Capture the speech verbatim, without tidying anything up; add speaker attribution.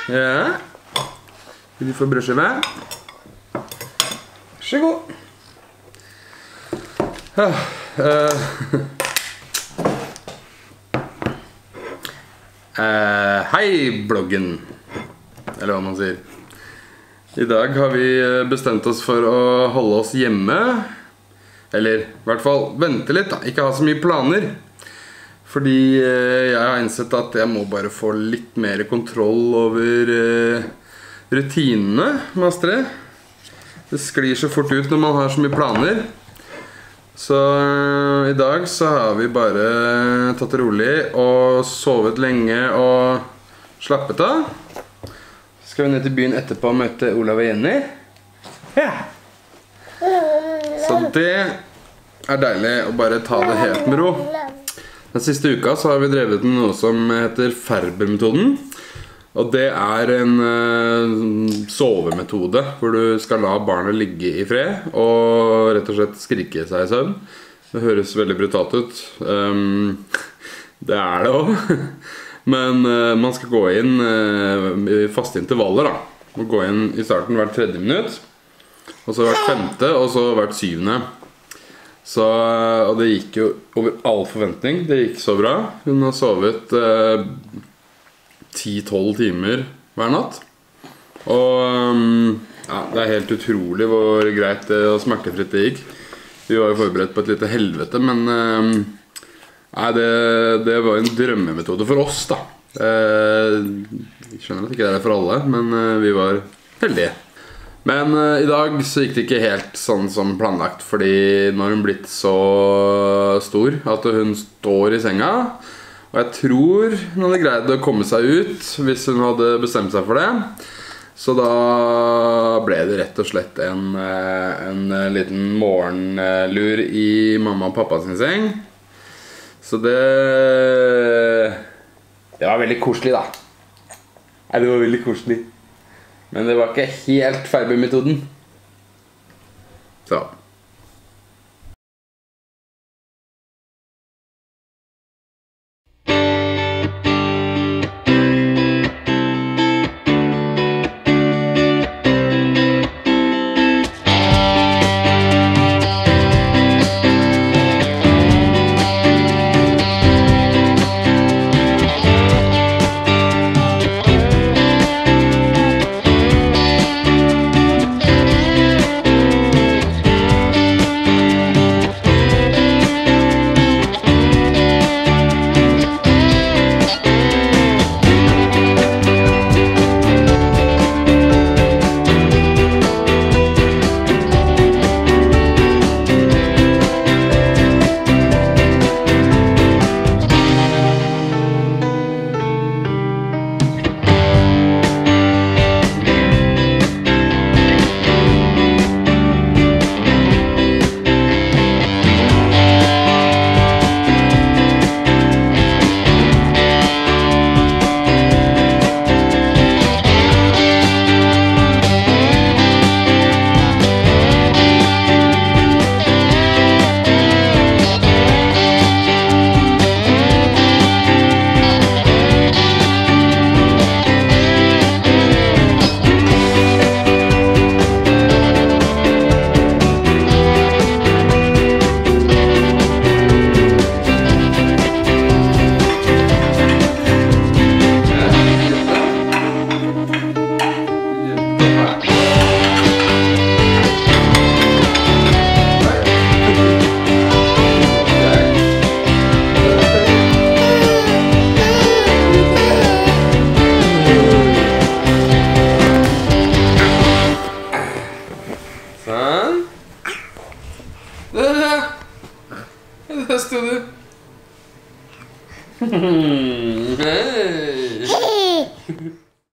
Speaker 1: Ja. Vil du få brødskive? Vær så god. Ja, uh. uh, hei bloggen, eller hva man sier. I dag har vi bestemt oss for å holde oss hjemme. Eller i hvert fall vente litt da, ikke ha så mye planer. Fordi jeg har innsett at jeg må bare få litt mer kontroll over rutinene med Astrid. Det sklir så fort ut når man har så mye planer. Så i dag så har vi bare tatt det rolig og sovet lenge og slappet av. Så skal vi ned til byen etterpå og møte Olav og Jenny. Ja! Så det er deilig å bare ta det helt med ro. Den siste uka så har vi drevet med noe som heter Ferber-metoden. Og det er en uh, sovemetode hvor du skal la barnet ligge i fred og rett og slett skrike seg i søvn. Det høres veldig brutalt ut. Um, det er det også. Men uh, man skal gå inn uh, i faste intervaller da. Man går inn i starten hvert tredje minutt, og så hvert femte, og så hvert syvende. Så, og det gikk jo over all forventning. Det gikk så bra. Hun har sovet ti til tolv timer hver natt. Og um, ja, det er helt utrolig hvor greit og smertefritt det gikk. Vi var jo forberedt på et lite helvete, men um, nei, det, det var en drømmemetode for oss da. uh, Jeg skjønner at ikke det er for alle, men uh, vi var heldige. Men uh, i dag så gikk det ikke helt sånn som planlagt, fordi nå har hun blitt så stor at hun står i senga. Og jeg tror hun hadde greid å komme seg ut hvis hun hadde bestemt seg for det. Så da ble det rett og slett en, en liten morgenlur i mamma og pappa sin seng. Så det Det var veldig koselig da. Nei, det var veldig koselig. Men det var ikke helt Ferber-metoden. Så Der stod du. Hei.